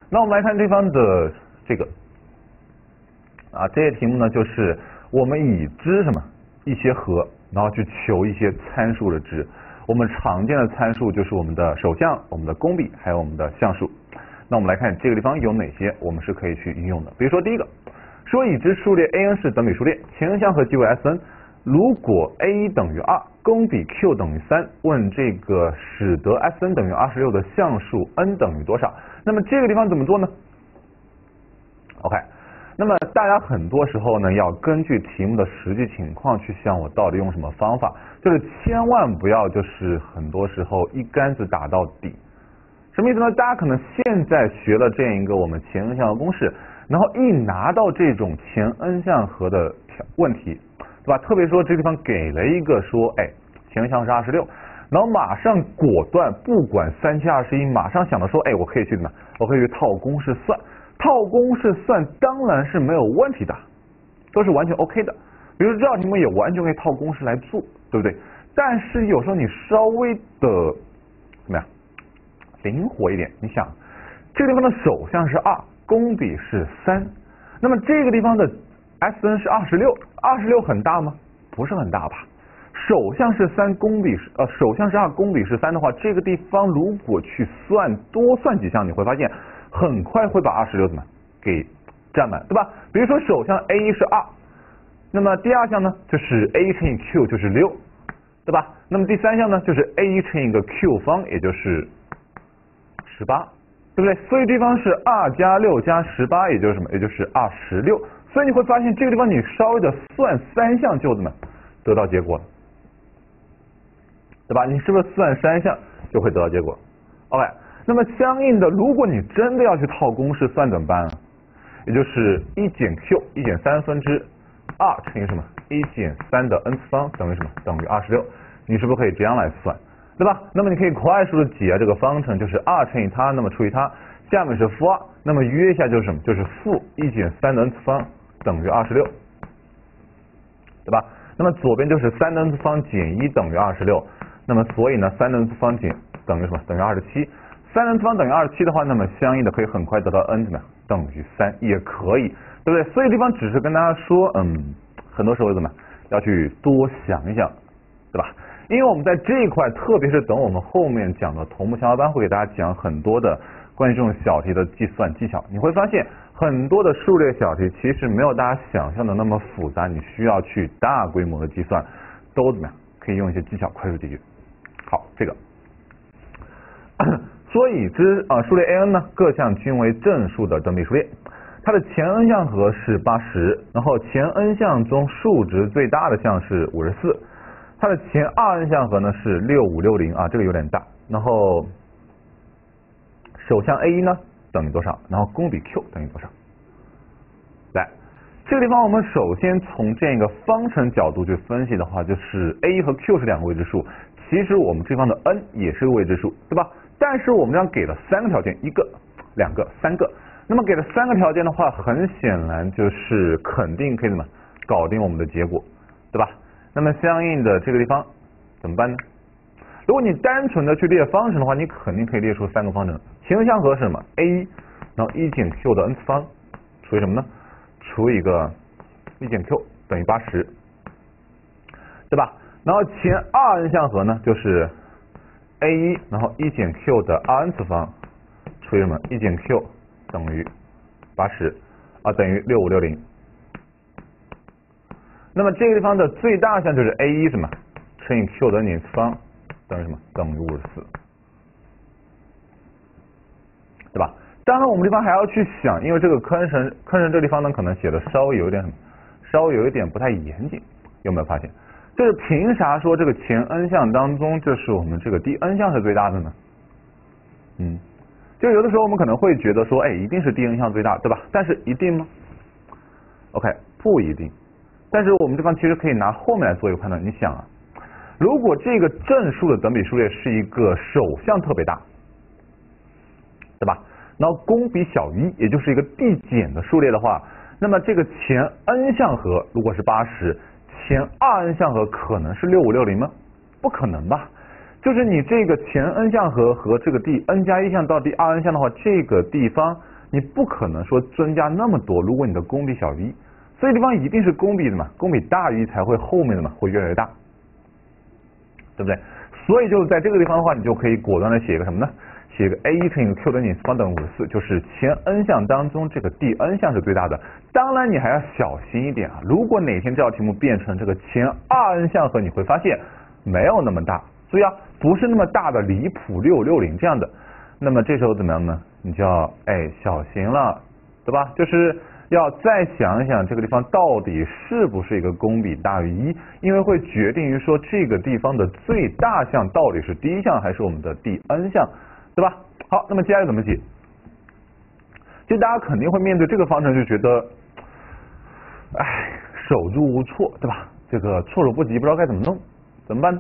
那我们来看这方的这个这些题目呢，就是我们已知什么一些和，然后去求一些参数的值。我们常见的参数就是我们的首项、我们的公比还有我们的项数。那我们来看这个地方有哪些我们是可以去应用的。比如说第一个，说已知数列 an 是等比数列，前n项和即为 Sn， 如果 a 等于2，公比 q 等于3，问这个使得 Sn 等于26的项数 n 等于多少？那么这个地方怎么做呢 ？OK， 那么大家很多时候呢要根据题目的实际情况去想我到底用什么方法，就是千万不要就是很多时候一竿子打到底。什么意思呢？大家可能现在学了这样一个我们前n项的公式，然后一拿到这种前n项和的问题，对吧？特别说这地方给了一个说，前n项是26，然后马上果断不管3七21，马上想到说，我可以去什么？我可以去套公式算，套公式算当然是没有问题的，都是完全 OK 的。比如这道题目也完全可以套公式来做，对不对？但是有时候你稍微的怎么样？灵活一点，你想这个地方的首项是2，公比是3，那么这个地方的 Sn 是26很大吗？不是很大吧。首项是3，公比是首项是2，公比是3的话，这个地方如果去多算几项，你会发现很快会把26怎么给占满，对吧？比如说首项 a 是2，那么第二项呢就是 a 乘以 q 就是6，对吧？那么第三项呢就是 a 乘以个 q 方，也就是18，对不对？所以地方是2加6加18，也就是什么？也就是26。所以你会发现这个地方你稍微的算3项就怎么得到结果了，对吧？你是不是算3项就会得到结果 ？OK， 那么相应的，如果你真的要去套公式算怎么办呢？也就是1减 q 1减3分之2乘以什么？1减3的 n 次方等于什么？等于26。你是不是可以这样来算？对吧？那么你可以快速的解这个方程，就是2乘以它，那么除以它，下面是负2，那么约一下就是什么？就是负1减3的 n 次方等于26，对吧？那么左边就是3的 n 次方减1等于26，那么所以呢3的 n 次方等于什么？等于27。3的 n 次方等于27的话，那么相应的可以很快得到 n 怎么样？等于3也可以，对不对？所以地方只是跟大家说，很多时候怎么要去多想一想，对吧？因为我们在这一块，特别是等我们后面讲的同步小小班，会给大家讲很多的关于这种小题的计算技巧。你会发现很多的数列小题其实没有大家想象的那么复杂，你需要去大规模的计算，都怎么样？可以用一些技巧快速解决。好，这个说已知数列 an 呢，各项均为正数的等比数列，它的前 n 项和是80，然后前 n 项中数值最大的项是54。它的前2n 项和呢是6560这个有点大，然后首项 a 呢等于多少？然后公比 q 等于多少？来，这个地方我们首先从这个方程角度去分析的话，就是 a 和 q 是2个未知数，其实我们这方的 n 也是个未知数，对吧？但是我们这样给了3个条件，1个、2个、3个，那么给了3个条件的话，很显然就是肯定可以怎么搞定我们的结果，对吧？那么相应的这个地方怎么办呢？如果你单纯的去列方程的话，你肯定可以列出3个方程。前 n 项和是什么 ？a， 然后1减 q 的 n 次方除以什么呢？除以个1减 q 等于80，对吧？然后前2n 项和呢就是 a1， 然后1减 q 的 2n 次方除以什么？1减 q 等于80，等于6560。那么这个地方的最大项就是 a1 什么乘以 q 的 n 次方等于什么？等于54，对吧？当然我们地方还要去想，因为这个坑神这个地方呢，可能写的稍微有一点不太严谨，有没有发现？就是凭啥说这个前 n 项当中，就是我们这个第 n 项是最大的呢？就有的时候我们可能会觉得说，一定是第 n 项最大，对吧？但是一定吗 ？OK， 不一定。但是我们这方其实可以拿后面来做一个判断。你想如果这个正数的等比数列是一个首项特别大，对吧？然后公比小于1，也就是一个递减的数列的话，那么这个前 n 项和如果是80，前2n 项和可能是6560吗？不可能吧？就是你这个前 n 项和这个第 n 加1项到第2n 项的话，这个地方你不可能说增加那么多，如果你的公比小于1，所以地方一定是公比的嘛，公比大于1才会后面的嘛会越来越大，对不对？所以就是在这个地方的话，你就可以果断的写一个什么呢？写一个 a1 乘以 q 的因次方等于54，就是前 n 项当中这个第 n 项是最大的。当然你还要小心一点啊，如果哪天这道题目变成这个前2n 项和，你会发现没有那么大，注意啊，不是那么大的离谱660这样的，那么这时候怎么样呢？你就要小心了，对吧？就是要再想一想这个地方到底是不是一个公比大于1，因为会决定于说这个地方的最大项到底是第一项还是我们的第 n 项，对吧？好，那么接下来怎么解？就大家肯定会面对这个方程就觉得，手足无措，对吧？这个措手不及，不知道该怎么弄，怎么办呢？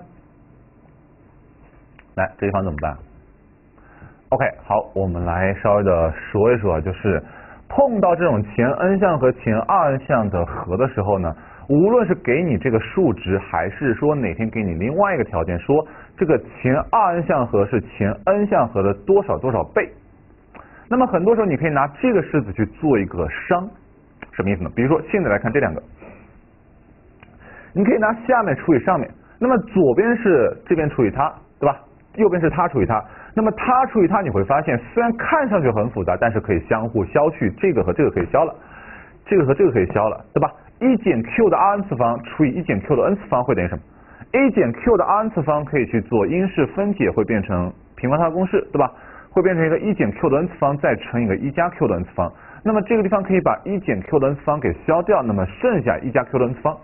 来，这地方怎么办 ？OK， 好，我们来稍微的说一说，就是碰到这种前 n 项和前2n 项的和的时候呢，无论是给你这个数值，还是说哪天给你另外一个条件，说这个前2n 项和是前 n 项和的多少多少倍，那么很多时候你可以拿这个式子去做一个商，什么意思呢？比如说现在来看这两个，你可以拿下面除以上面，那么左边是这边除以它，对吧？右边是它除以它，那么它除以它，你会发现虽然看上去很复杂，但是可以相互消去，这个和这个可以消了，这个和这个可以消了，对吧？1减 q 的 Rn 次方除以1减 q 的 n 次方会等于什么？ a 减 q 的 Rn 次方可以去做因式分解，会变成平方差公式，对吧？会变成一个1减 q 的 n 次方再乘一个1加 q 的 n 次方，那么这个地方可以把1减 q 的 n 次方给消掉，那么剩下1加 q 的 n 次方。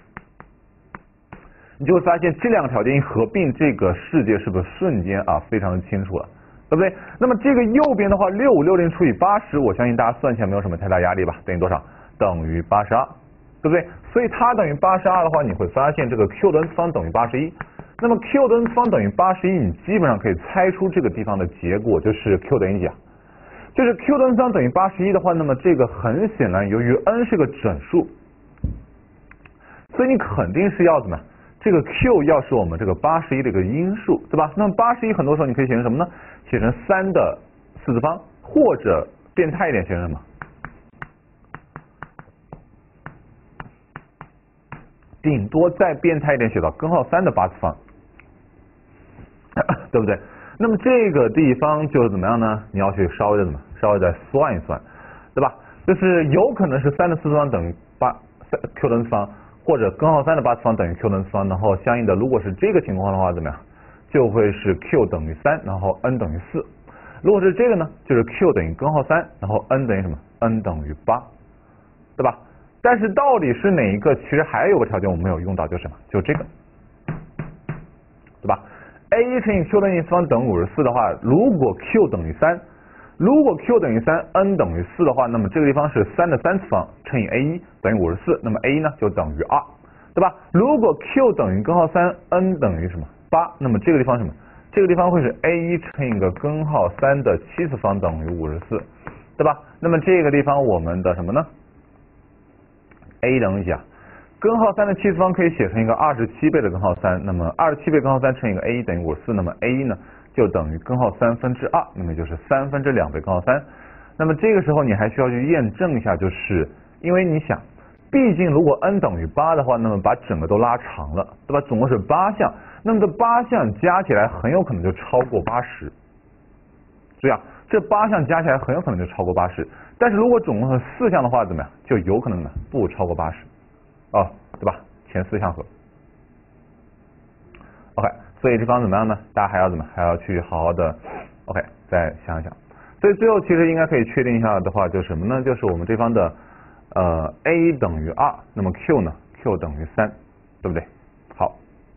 你就会发现这两个条件一合并，这个世界是不是瞬间非常的清楚了，对不对？那么这个右边的话，6560除以80，我相信大家算起来没有什么太大压力吧？等于多少？等于82，对不对？所以它等于82的话，你会发现这个 q 的 n 次方等于81。那么 q 的 n 次方等于81，你基本上可以猜出这个地方的结果就是 q 等于几啊？就是 q 的 n 次方等于81的话，那么这个很显然，由于 n 是个整数，所以你肯定是要怎么？这个 q 要是我们这个81的一个因数，对吧？那么81很多时候你可以写成什么呢？写成3的4次方，或者变态一点写成什么？顶多再变态一点写到根号3的8次方，对不对？那么这个地方就是怎么样呢？你要去稍微的算一算，对吧？就是有可能是3的4次方等于q 的 n 次方。或者根号3的8次方等于 q 的 n 次方，然后相应的，如果是这个情况的话，怎么样？就会是 q 等于3，然后 n 等于4。如果是这个呢，就是 q 等于根号3，然后 n 等于什么 ？n 等于8，对吧？但是到底是哪一个？其实还有个条件我们没有用到，就是什么？就这个，对吧 ？a 乘以 q 的因次方等于54的话，如果 q 等于3。如果 q 等于3 ，n 等于4的话，那么这个地方是3的3次方乘以 a1 等于54，那么 a1呢就等于2，对吧？如果 q 等于根号3 ，n 等于什么8，那么这个地方什么？这个地方会是 a1 乘以个根号3的7次方等于54，对吧？那么这个地方我们的什么呢 ？a 等于几啊？根号3的7次方可以写成一个27倍的根号3，那么27倍根号3乘以个 a1 等于54，那么 a1 呢？就等于根号2/3，那么就是2/3倍根号3。那么这个时候你还需要去验证一下，就是因为你想，毕竟如果 n 等于8的话，那么把整个都拉长了，对吧？总共是8项，那么这8项加起来很有可能就超过80。这样，这8项加起来很有可能就超过80。但是如果总共是4项的话，怎么样？就有可能呢不超过80，对吧？前4项和。OK。所以这方怎么样呢？大家还要去好好的 OK 再想一想。所以最后其实应该可以确定一下的话，就是什么呢？就是我们这方的a 等于2，那么 q 呢 ？q 等于3，对不对？好。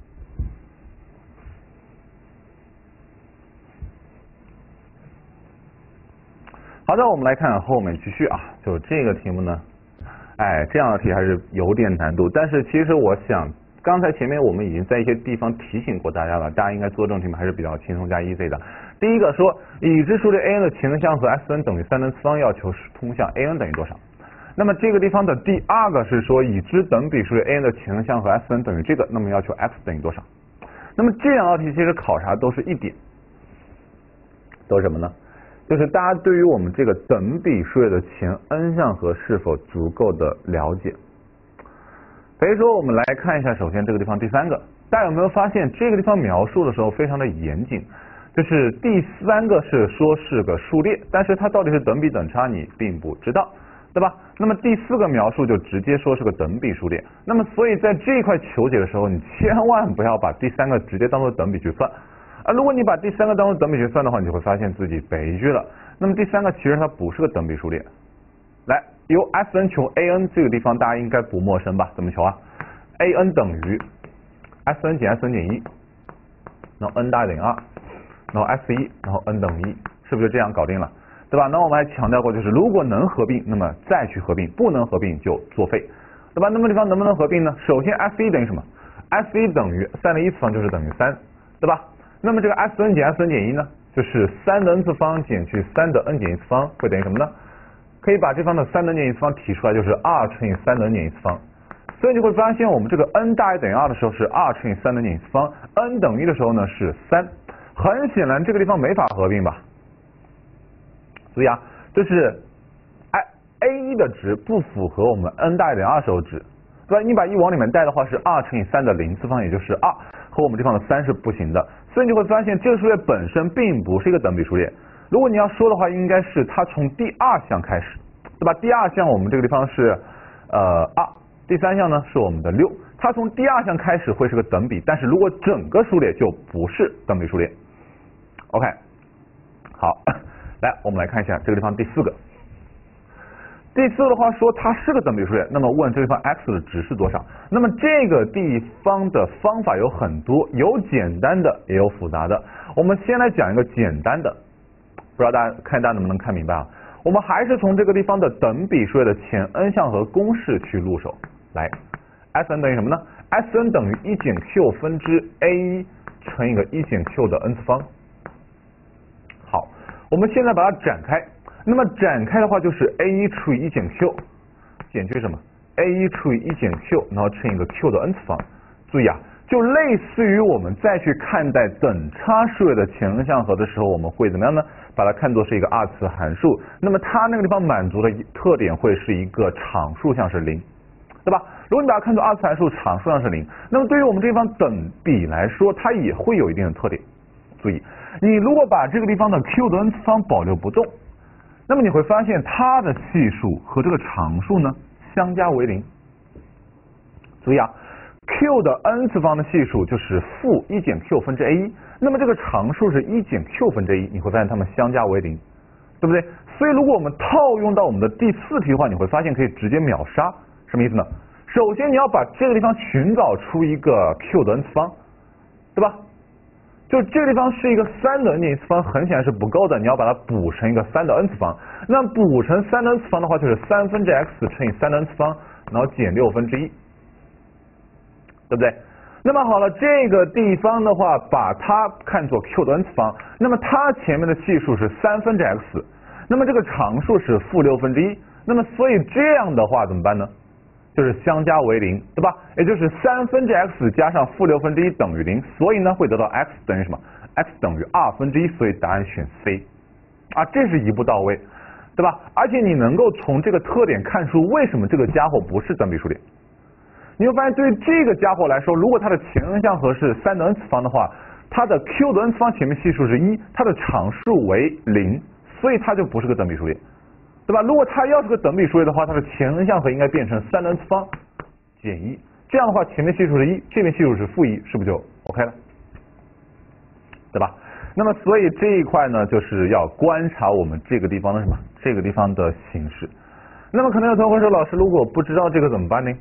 好的，我们来看后面继续啊，就这个题目呢，这样的题还是有点难度，但是其实我想。刚才前面我们已经在一些地方提醒过大家了，大家应该做这种题目还是比较轻松加 easy 的。第一个说，已知数列 a n 的前乘项和 xn 等于3的次方要求是通项 a n 等于多少？那么这个地方的第二个是说，已知等比数列 a n 的前乘项和 xn 等于这个，那么要求 x 等于多少？那么这两道题其实考察都是一点，都是什么呢？ 就是大家对于我们这个等比数列的前 n 项和是否足够的了解。比如说我们来看一下，首先这个地方第3个，大家有没有发现这个地方描述的时候非常的严谨？就是第3个是说是个数列，但是它到底是等比等差你并不知道，对吧？那么第4个描述就直接说是个等比数列。那么所以在这一块求解的时候，你千万不要把第3个直接当做等比去算。如果你把第3个当做等比去算的话，你就会发现自己悲剧了。那么第3个其实它不是个等比数列。来，由 Sn 求 An 这个地方大家应该不陌生吧？怎么求啊 ？An 等于 Sn 减 Sn 减1，然后 n 大于等于2，然后 S1，然后 n 等于1，是不是就这样搞定了？对吧？那我们还强调过，就是如果能合并，那么再去合并；不能合并就作废，对吧？那么地方能不能合并呢？首先 S1 等于什么 ？S1 等于3的1次方就是等于3，对吧？那么这个 Sn 减 Sn 减1呢，就是3的 n 次方减去3的 n 减1次方会等于什么呢？可以把这方的3的 n 减1次方提出来，就是2乘以3的 n 减1次方。所以你会发现，我们这个 n 大于等于2的时候是2乘以3的 n 减1次方 ，n 等于1的时候呢是3。很显然这个地方没法合并吧？注意啊，就是A1 的值不符合我们 n 大于等于2时候值，对吧？你把1往里面带的话是2乘以3的0次方，也就是2，和我们这方的3是不行的。所以你会发现这个数列本身并不是一个等比数列。如果你要说的话，应该是它从第2项开始，对吧？第2项我们这个地方是2，第3项呢是我们的6，它从第2项开始会是个等比，但是如果整个数列就不是等比数列。OK， 好，来我们来看一下这个地方第4个。第4个的话说它是个等比数列，那么问这个地方 x 的值是多少？那么这个地方的方法有很多，有简单的也有复杂的。我们先来讲一个简单的，不知道大家能不能看明白啊？我们还是从这个地方的等比数列的前 n 项和公式去入手。来 ，Sn 等于什么呢 ？Sn 等于1减 q 分之 A1 乘以个1减 q 的 n 次方。好，我们现在把它展开。那么展开的话就是 A1 除以1减 q 减去什么 ？A1 除以1减 q， 然后乘以个 q 的 n 次方。注意啊，就类似于我们再去看待等差数列的前 n 项和的时候，我们会怎么样呢？把它看作是一个二次函数。那么它那个地方满足的特点会是一个场数项是0，对吧？如果你把它看作二次函数，场数项是0，那么对于我们这地方等比来说，它也会有一定的特点。注意，你如果把这个地方的 q 的 n 次方保留不动，那么你会发现它的系数和这个常数呢相加为0。注意啊 ，q 的 n 次方的系数就是负1减 q 分之 A1， 那么这个常数是1减 q 分之 A1， 你会发现它们相加为0，对不对？所以如果我们套用到我们的第4题的话，你会发现可以直接秒杀。什么意思呢？首先你要把这个地方寻找出一个 q 的 n 次方，对吧？就这个地方是一个3的 n 减1次方，很显然是不够的，你要把它补成一个3的 n 次方。那补成3的 n 次方的话，就是3分之 x 乘以3的 n 次方，然后减6分之1，对不对？那么好了，这个地方的话，把它看作 q 的 n 次方，那么它前面的系数是3分之 x， 那么这个常数是负6分之1，那么所以这样的话怎么办呢？就是相加为0，对吧？也就是3分之 x 加上负6分之1等于0，所以呢会得到 x 等于什么 ？x 等于2分之1，所以答案选 C。啊，这是一步到位，对吧？而且你能够从这个特点看出为什么这个家伙不是等比数列。你会发现，对于这个家伙来说，如果它的前 n 项和是3的 n 次方的话，它的 q 的 n 次方前面系数是1，它的常数为0，所以它就不是个等比数列。对吧？如果它要是个等比数列的话，它的前 n 项和应该变成3的 n 次方减1，这样的话前面系数是1，这边系数是负1，是不是就 OK 了？对吧？那么所以这一块呢，就是要观察我们这个地方的什么？这个地方的形式。那么可能有同学说，老师，如果不知道这个怎么办呢？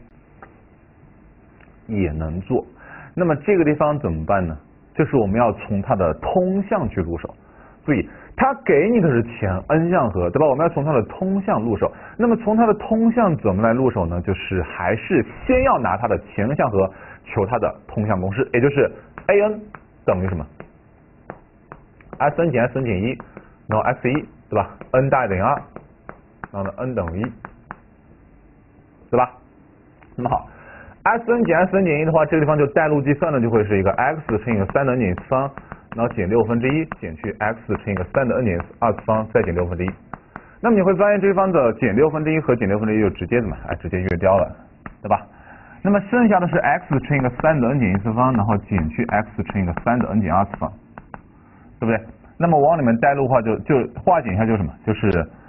也能做。那么这个地方怎么办呢？就是我们要从它的通项去入手。注意，它给你的是前 n 项和，对吧？我们要从它的通项入手。那么从它的通项怎么来入手呢？就是还是先要拿它的前 n 项和求它的通项公式，也就是 an 等于什么 ？Sn 减 Sn 减1，然后 S1，对吧 ？n 大于等于2，然后呢 n 等于1，对吧？那么好 ，Sn 减 Sn 减1的话，这个地方就代入计算呢，就会是一个 x 乘以3的 n 减1次方， 然后减1/6减去 x 乘以个3的 n 减2次方再减1/6。那么你会发现这地方的减1/6和减1/6就直接怎么直接约掉了，对吧？那么剩下的是 x 乘以个3的 n 减1次方，然后减去 x 乘以个3的 n 减2次方，对不对？那么往里面带入的话就化简一下就是什么？就是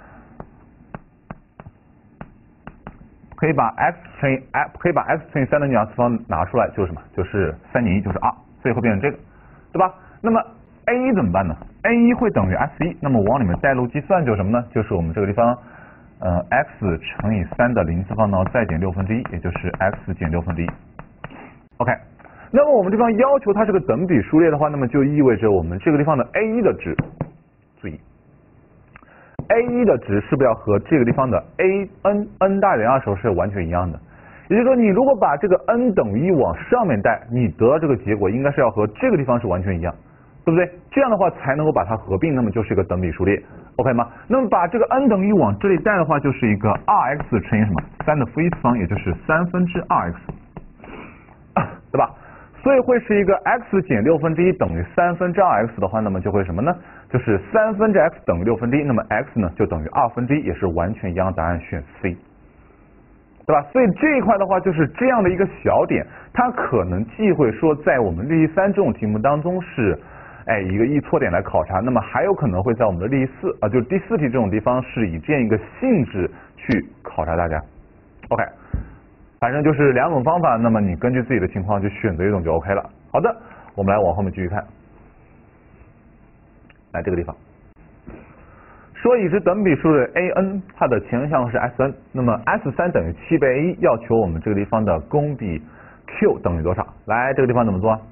可以把 x 乘以3的 n 减2次方拿出来，就是什么？就是3减1，就是 r， 所以会变成这个，对吧？那么 a1 怎么办呢？ a1 会等于 s1， 那么往里面带入计算就是什么呢？就是我们这个地方x 乘以3的0次方，然后再减1/6，也就是 x 减1/6。OK， 那么我们这方要求它是个等比数列的话，那么就意味着我们这个地方的 a1 的值，注意 a1 的值是不是要和这个地方的 n 大于2时候是完全一样的？也就是说，你如果把这个 n 等于1往上面带，你得到这个结果应该是要和这个地方是完全一样，对不对？这样的话才能够把它合并，那么就是一个等比数列 ，OK 吗？那么把这个 n 等于1往这里带的话，就是一个 2x 乘以什么3的负1次方，也就是2/3x，对吧？所以会是一个 x 减1/6等于2/3x的话，那么就会什么呢？就是3/x等于1/6，那么 x 呢就等于2/1，也是完全一样，答案选 C， 对吧？所以这一块的话就是这样的一个小点，它可能既会说在我们例题3这种题目当中是一个易错点来考察，那么还有可能会在我们的例题4就是第4题这种地方是以这样一个性质去考察大家。OK， 反正就是2种方法，那么你根据自己的情况去选择一种就 OK 了。好的，我们来往后面继续看，来这个地方说已知等比数的 a_n 它的前项是 s_n， 那么 s3等于7倍 a1， 要求我们这个地方的公比 q 等于多少？来，这个地方怎么做？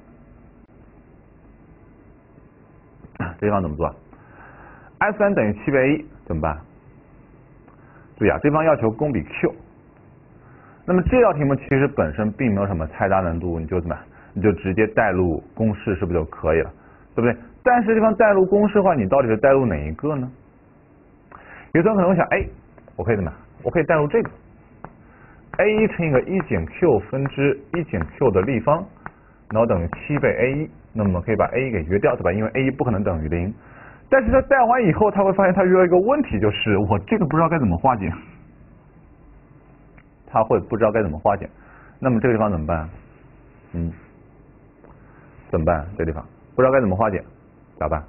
这地方怎么做？s3等于7倍 a1 怎么办？注意这地方要求公比 q。那么这道题目其实本身并没有什么太大难度，你就怎么？你就直接代入公式是不是就可以了？对不对？但是这地方代入公式的话，你到底是代入哪一个呢？有的人可能会想，我可以怎么？我可以代入这个 a1 乘以个1减 q 分之1减 q 的立方，然后等于7倍 a1， 那么可以把 a1 给约掉，对吧？因为 a1 不可能等于0。但是他代完以后，他会发现他遇到一个问题，就是我这个不知道该怎么化简。他会不知道该怎么化简，那么这个地方怎么办？怎么办？这个地方不知道该怎么化简，咋办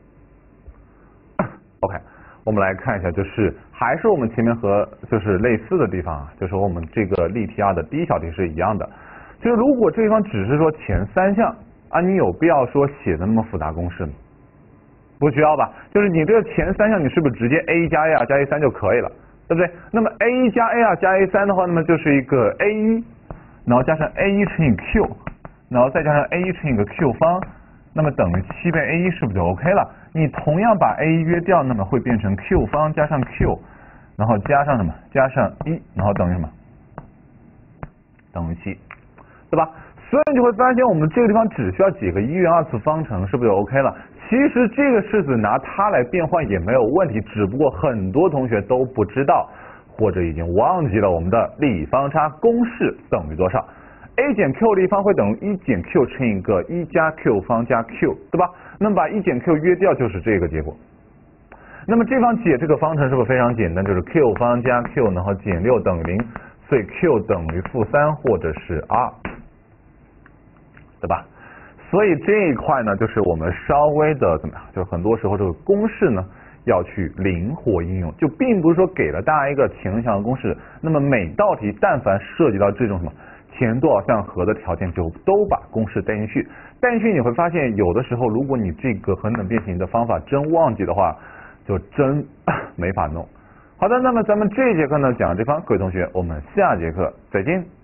？OK， 我们来看一下，就是还是我们前面和就是类似的地方就是和我们这个例题2的第一小题是一样的。就是如果这地方只是说前3项你有必要说写的那么复杂公式吗？不需要吧？就是你这个前3项，你是不是直接 a 加 a 加 a3 就可以了？对不对？那么 a1 加 a 加 a3 的话，那么就是一个 a1， 然后加上 a1 乘以 q， 然后再加上 a1 乘以个 q 方，那么等于7倍 a1， 是不是就 OK 了？你同样把 a1 约掉，那么会变成 q 方加上 q， 然后加上什么？加上1，然后等于什么？等于7，对吧？所以你就会发现，我们这个地方只需要几个1元2次方程，是不是就 OK 了？其实这个式子拿它来变换也没有问题，只不过很多同学都不知道或者已经忘记了我们的立方差公式等于多少。a 减 q 立方会等于1减 q 乘以个1加 q 方加 q， 对吧？那么把1减 q 约掉就是这个结果。那么这方解这个方程是不是非常简单？就是 q 方加 q， 然后减6等于0，所以 q 等于-3或者是 r， 对吧？所以这一块呢，就是我们稍微的怎么样？就是很多时候这个公式呢要去灵活应用，就并不是说给了大家一个前项的公式，那么每道题但凡涉及到这种什么前多少项和的条件，就都把公式带进去。带进去你会发现，有的时候如果你这个恒等变形的方法真忘记的话，就真没法弄。好的，那么咱们这一节课呢讲到这方，各位同学，我们下节课再见。